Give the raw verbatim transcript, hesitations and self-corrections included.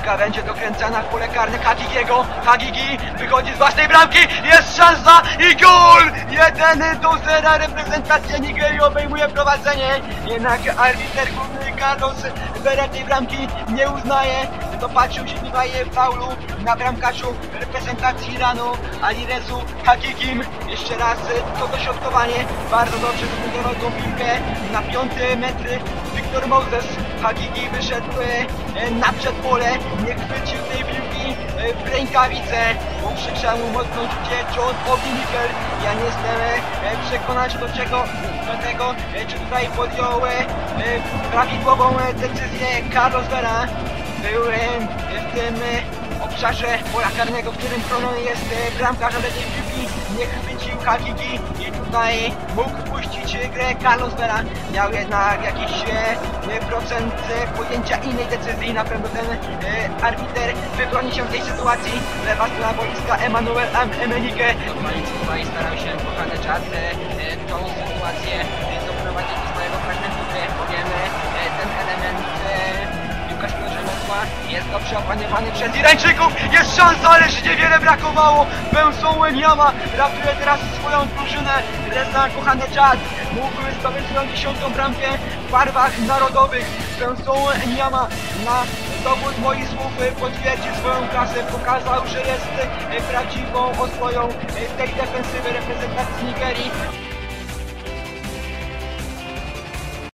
Piłka będzie dokręcana w pole karne Hagigiego. Hagigi wychodzi z własnej bramki. Jest szansa i gol! jeden do zera. Reprezentacja Nigerii obejmuje prowadzenie. Jednak arbiter główny Carlos Vera tej bramki nie uznaje. Dopatrzył się tutaj faulu na bramkarzu reprezentacji Iranu, Alirezu Hagigim. Jeszcze raz to dośrodkowanie. Bardzo dobrze wykonał tą piłkę na piąty metry. Victor Moses. Hagigi wyszedł na przedpole, nie chwycił tej piłki w rękawice. Ukrzyczał mu mocno rzucie John Obi Mikel. Ja nie jestem przekonany do czego, do tego, czy tutaj podjął prawidłową decyzję Carlos Vera. Był w tym obszarze pola karnego, w którym chroniony jest bramkarz, ale tej piłki nie chwycił Hagigi i tutaj mógł puścić grę Carlos Vera. Miał jednak jakiś e, procent podjęcia innej decyzji. Na pewno ten e, arbiter wybroni się w tej sytuacji. Lewa strona boiska Emmanuel Emenike. Tutaj starał się kochany czas e, tą sytuację e, doprowadzić do swojego fragmentu gry, bowiem e, ten element e, jest dobrze opanowany przez Irańczyków. Jest szansa, ależ niewiele brakowało. Bęsą Enyama ratuje teraz swoją drużynę. Reza kochany czas mógł zdobyć swoją dziesiątą bramkę w barwach narodowych. Bęsą Enyama na dowód moich słów potwierdził swoją klasę. Pokazał, że jest prawdziwą osłoną tej defensywy reprezentacji Nigerii.